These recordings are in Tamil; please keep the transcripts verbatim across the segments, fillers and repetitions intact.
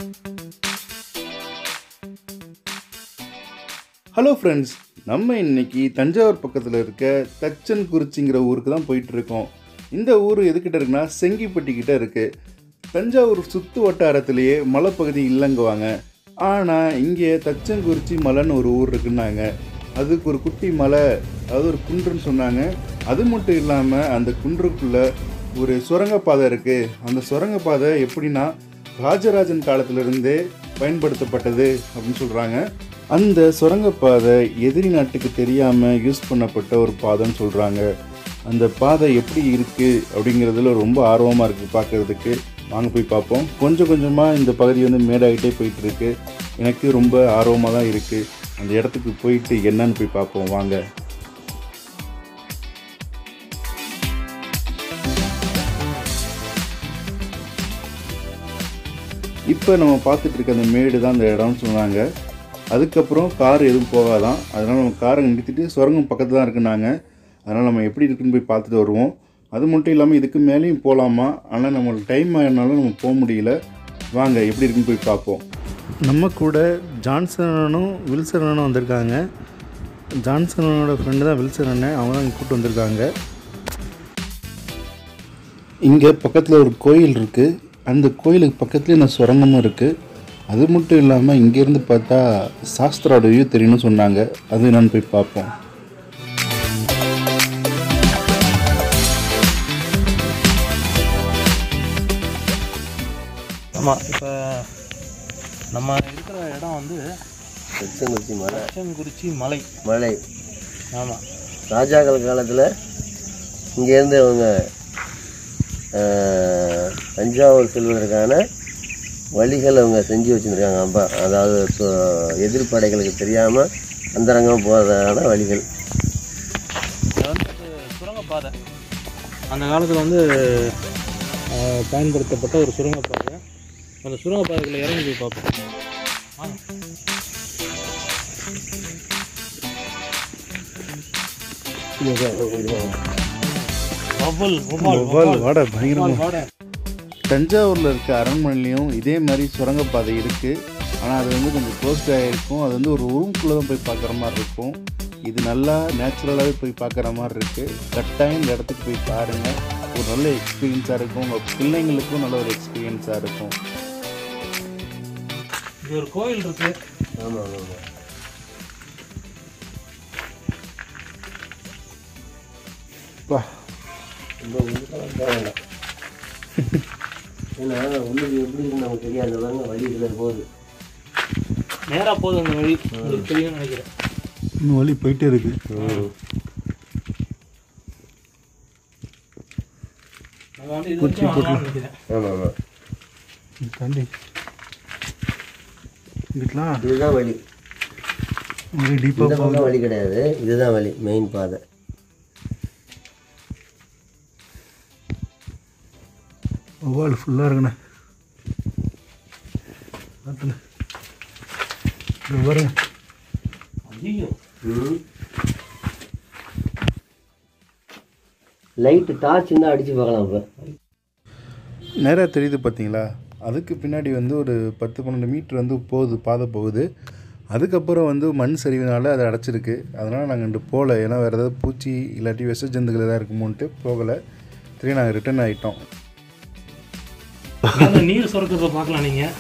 ஹலோ ஃப்ரெண்ட்ஸ், நம்ம இன்னைக்கு தஞ்சாவூர் பக்கத்தில் இருக்க தச்சன்குறிச்சிங்கிற ஊருக்கு தான் போயிட்டுருக்கோம். இந்த ஊர் எதுக்கிட்ட இருக்குன்னா செங்கிப்பட்டி கிட்ட இருக்குது. தஞ்சாவூர் சுற்று வட்டாரத்திலேயே மலைப்பகுதி இல்லைங்குவாங்க. ஆனால் இங்கே தச்சன்குறிச்சி மலைன்னு ஒரு ஊர் இருக்குன்னாங்க. அதுக்கு ஒரு குட்டி மலை, அதாவது ஒரு குன்றுன்னு சொன்னாங்க. அது மட்டும் இல்லாமல் அந்த குன்றுக்குள்ளே ஒரு சுரங்கப்பாதை இருக்குது. அந்த சுரங்கப்பாதை எப்படின்னா ராஜராஜன் காலத்திலிருந்தே பயன்படுத்தப்பட்டது அப்படின்னு சொல்கிறாங்க. அந்த சுரங்கப்பாதை எதிரி நாட்டுக்கு தெரியாமல் யூஸ் பண்ணப்பட்ட ஒரு பாதைன்னு சொல்கிறாங்க. அந்த பாதை எப்படி இருக்குது அப்படிங்கிறதுல ரொம்ப ஆர்வமாக இருக்குது பார்க்குறதுக்கு. வாங்க போய் பார்ப்போம். கொஞ்சம் கொஞ்சமாக இந்த பகுதி வந்து மேடாகிட்டே போயிட்டுருக்கு. எனக்கு ரொம்ப ஆர்வமாக தான் இருக்குது. அந்த இடத்துக்கு போயிட்டு என்னன்னு போய் பார்ப்போம் வாங்க. இப்போ நம்ம பார்த்துட்டு இருக்க அந்த மேடு தான் அந்த இடம்னு சொன்னாங்க. அதுக்கப்புறம் கார் எதுவும் போகாதான். அதனால் நம்ம காரை நிறுத்திட்டு சுரங்கம் பக்கத்தில் தான் இருக்குன்னாங்க. அதனால் நம்ம எப்படி இருக்குன்னு போய் பார்த்துட்டு வருவோம். அது மட்டும் இல்லாமல் இதுக்கு மேலேயும் போகலாமா, ஆனால் நம்மளுக்கு டைம் ஆகினாலும் நம்ம போக முடியல. வாங்க எப்படி இருக்குன்னு போய் பார்ப்போம். நம்ம கூட ஜான்சனும் வில்சனும் வந்திருக்காங்க. ஜான்சனோட ஃப்ரெண்டு தான் வில்சன் அண்ணன். அவங்க தான் இங்கே கூப்பிட்டு வந்திருக்காங்க. இங்கே பக்கத்தில் ஒரு கோயில் இருக்குது. அந்த கோயிலுக்கு பக்கத்துலேயே இந்த சுரங்கமும் இருக்குது. அது மட்டும் இல்லாமல் இங்கேருந்து பார்த்தா சாஸ்திரோட வியூ தெரியும்னு சொன்னாங்க. அது நான் போய் பார்ப்போம். ஆமாம், இப்போ நம்ம இருக்கிற இடம் வந்து தச்சன்குறிச்சி மலை. தச்சன்குறிச்சி மலை மலை ஆமாம். ராஜாக்கள் காலத்தில் இங்கேருந்து அவங்க தஞ்சாவூர் செல்வதற்கான வழிகள் அவங்க செஞ்சு வச்சுருக்காங்க. அப்போ அதாவது எதிர்ப்படைகளுக்கு தெரியாமல் அந்தரங்கமாக போகிறதான வழிகள். இது வந்து சுரங்கப்பாதை. அந்த காலத்தில் வந்து பயன்படுத்தப்பட்ட ஒரு சுரங்கப்பாதை. அந்த சுரங்கப்பாதைக்குள்ளே இறங்கி போய் பார்ப்போம். வாட பயங்கரமாக. தஞ்சாவூரில் இருக்க அரண்மனையிலையும் இதே மாதிரி சுரங்கப்பாதை இருக்குது. ஆனால் அது வந்து கொஞ்சம் க்ளோஸ்டாக இருக்கும். அது வந்து ஒரு ரூம்குள்ளே தான் போய் பார்க்குற மாதிரி இருக்கும். இது நல்லா நேச்சுரலாகவே போய் பார்க்குற மாதிரி இருக்குது. கட்டாயம் இந்த இடத்துக்கு போய் பாருங்கள். ஒரு நல்ல எக்ஸ்பீரியன்ஸாக இருக்கும். உங்கள் பிள்ளைங்களுக்கும் நல்ல ஒரு எக்ஸ்பீரியன்ஸாக இருக்கும். இது ஒரு கோயில் இருக்குது. ஆமாம் ஆமாம். வா ரொம்ப உள்ளுக்கெல்லாம் தேவையில்லை. ஏன்னா உள்ளுக்கு எப்படி இருக்குன்னு நமக்கு தெரியாது. பாருங்க வழி இதில் போகுது, நேராக போகுது. அந்த வழி உங்களுக்கு தெரியும்னு நினைக்கிறேன். இன்னும் வழி போயிட்டே இருக்கு. நம்ம வந்து இது வரைக்கும் வரலாம்னு நினைக்கிறேன். ஆமாம் ஆமாம். தாண்டி இங்கிட்டலாம் இதுதான் வழி. டீப்பாக இந்த பக்கம் வழி கிடையாது. இதுதான் வழி, மெயின் பாதை. ஒவ்வாள் ஃபுல்லாக இருக்குண்ணே. பார்த்துண்ணே இது பாருங்க. ஐயோ, லைட்டு டார்ச் இருந்தால் அடித்து பார்க்கலாம். இப்போ நேராக தெரியுது பார்த்தீங்களா? அதுக்கு பின்னாடி வந்து ஒரு பத்து பன்னெண்டு மீட்ரு வந்து போகுது, பாதை போகுது. அதுக்கப்புறம் வந்து மண் சரிவினால அதை அடைச்சிருக்கு. அதனால் நாங்கள் இன்று போகல. ஏன்னா வேறு ஏதாவது பூச்சி இல்லாட்டி விஷ ஜந்துக்கள் எதாவது இருக்குமோன்ட்டு போகலை. திரும்பி நாங்கள் ரிட்டர்ன் ஆகிட்டோம். நீர் சுரக்கிறத பார்க்கலாம் நீங்கள்.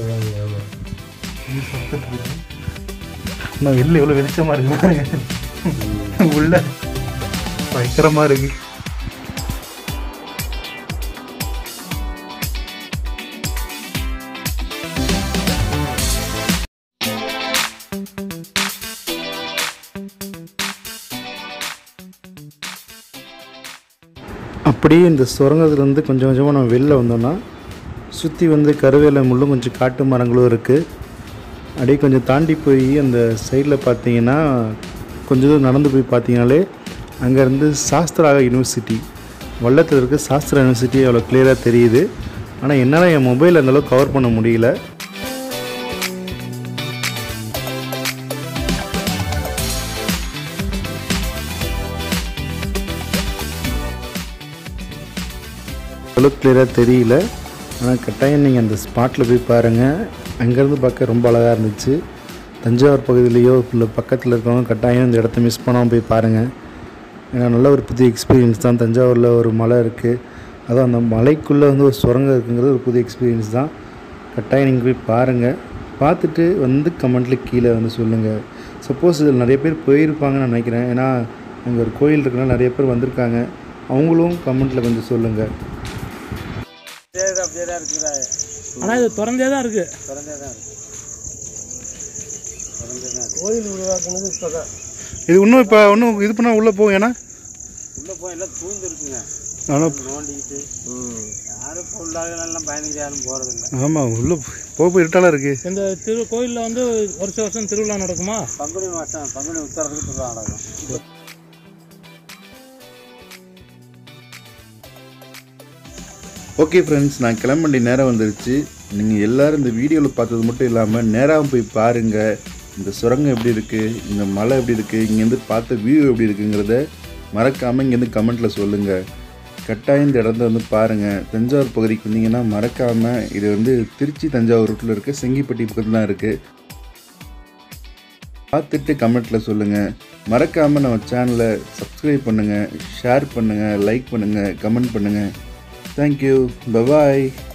நான் வெளில எவ்வளோ வெளிச்சமாக இருக்கு பாருங்க. உள்ள பயங்கரமாக இருக்கு. அப்படியே இந்த சுரங்கத்துலேருந்து கொஞ்சம் கொஞ்சமாக நம்ம வெளில வந்தோம்னா சுற்றி வந்து கருவேல முள்ளும் கொஞ்சம் காட்டு மரங்களும் இருக்குது. அப்படியே கொஞ்சம் தாண்டி போய் அந்த சைடில் பார்த்தீங்கன்னா கொஞ்சம் தூரம் நடந்து போய் பார்த்தீங்கனாலே அங்கேருந்து சாஸ்திரா யூனிவர்சிட்டி, வல்லத்தில் இருக்க சாஸ்திரா யூனிவர்சிட்டி அவ்வளோ கிளியராக தெரியுது. ஆனால் என்னால் என் மொபைல் அந்தளவுக்கு கவர் பண்ண முடியல. அளவுக்கு கிளியராக தெரியல. ஆனால் கட்டாயம் நீங்கள் அந்த ஸ்பாட்டில் போய் பாருங்கள். அங்கேருந்து பார்க்க ரொம்ப அழகாக இருந்துச்சு. தஞ்சாவூர் பகுதியிலையோ இல்லை பக்கத்தில் இருக்கவங்க கட்டாயம் இந்த இடத்த மிஸ் பண்ணாமல் போய் பாருங்கள். ஏன்னா நல்ல ஒரு புதிய எக்ஸ்பீரியன்ஸ் தான். தஞ்சாவூரில் ஒரு மலை இருக்குது, அதுவும் அந்த மலைக்குள்ளே வந்து ஒரு சுரங்கம் இருக்குங்கிறது ஒரு புதிய எக்ஸ்பீரியன்ஸ் தான். கட்டாயம் நீங்கள் போய் பாருங்கள். பார்த்துட்டு வந்து கமெண்ட்டில் கீழே வந்து சொல்லுங்கள். சப்போஸ் இதில் நிறைய பேர் போயிருப்பாங்கன்னு நான் நினைக்கிறேன். ஏன்னா அங்கே ஒரு கோயில் இருக்குனால நிறைய பேர் வந்திருக்காங்க. அவங்களும் கமெண்ட்டில் கொஞ்சம் சொல்லுங்கள். ஆனால் இது திறந்தே தான் இருக்குது. கோயில் உருவாக்குனது இப்போ தான். இது இன்னும் இப்போ இன்னும் இது பண்ணால் உள்ளே போகும். ஏன்னா உள்ளே போய் எல்லாம் தூந்து இருக்குங்க. ஆனால் நோண்டிக்கிட்டு யாரும் இப்போ உள்ளாகலாம் பதினஞ்சு யாரும் போகிறதில்ல. ஆமாம், உள்ளே போக போய் இருட்டாலாம் இருக்குது. இந்த திரு கோயிலில் வந்து வருஷம் வருஷம் திருவிழா நடக்குமா? பங்குனி மாதம் பங்குனி உத்தரத்துக்கு திருவிழா நடக்கும். ஓகே ஃப்ரெண்ட்ஸ், நான் கிளம்ப வேண்டிய நேரம் வந்துருச்சு. நீங்கள் எல்லோரும் இந்த வீடியோவில் பார்த்தது மட்டும் இல்லாமல் நேராகவும் போய் பாருங்கள். இந்த சுரங்கம் எப்படி இருக்குது, இந்த மலை எப்படி இருக்குது, இங்கேருந்து பார்த்த வியூ எப்படி இருக்குங்கிறத மறக்காமல் இங்கேருந்து கமெண்ட்டில் சொல்லுங்கள். கட்டாயம் இந்த இடத்த வந்து பாருங்கள். தஞ்சாவூர் பகுதிக்கு வந்தீங்கன்னா மறக்காமல், இது வந்து திருச்சி தஞ்சாவூர் ரூட்டில் இருக்க செங்கிப்பட்டி பக்கத்தில் தான் இருக்குது. பார்த்துட்டு கமெண்ட்டில் சொல்லுங்கள். மறக்காமல் நம்ம சேனலை சப்ஸ்கிரைப் பண்ணுங்கள், ஷேர் பண்ணுங்கள், லைக் பண்ணுங்கள், கமெண்ட் பண்ணுங்கள். Thank you. Bye-bye.